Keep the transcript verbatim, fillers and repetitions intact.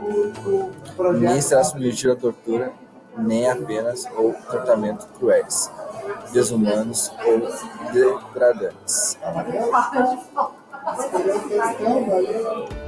nem será submetido à tortura, nem a penas ou tratamento cruéis, desumanos ou degradantes.